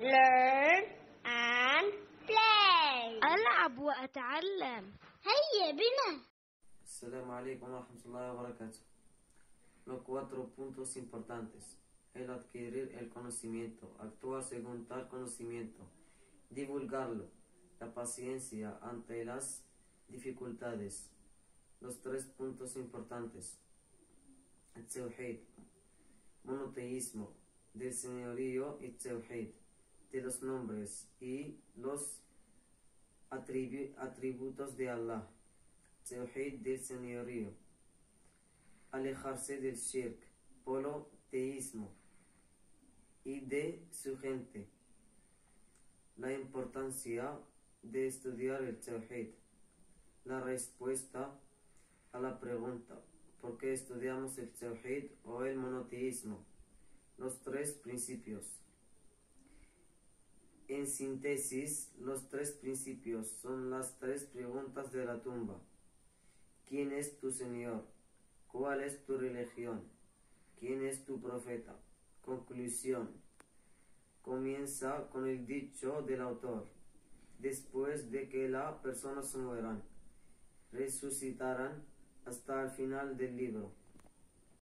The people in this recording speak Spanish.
learn and play. ألعب وأتعلم. هيا بنا. Assalamu alaikum wa rahmatullahi wa barakatuh. Los 4 puntos importantes: el adquirir el conocimiento, actuar según tal conocimiento, divulgarlo, la paciencia ante las dificultades. Los 3 puntos importantes: el tawhid, monoteísmo, del señorío y tawhid, de los nombres y los atributos de Allah. Tawhid del señorío, alejarse del shirk, politeísmo y de su gente. La importancia de estudiar el tawhid. La respuesta a la pregunta ¿por qué estudiamos el tawhid o el monoteísmo? Los 3 principios. En síntesis, los 3 principios son las 3 preguntas de la tumba. ¿Quién es tu Señor? ¿Cuál es tu religión? ¿Quién es tu profeta? Conclusión. Comienza con el dicho del autor. Después de que las personas mueran, resucitarán hasta el final del libro.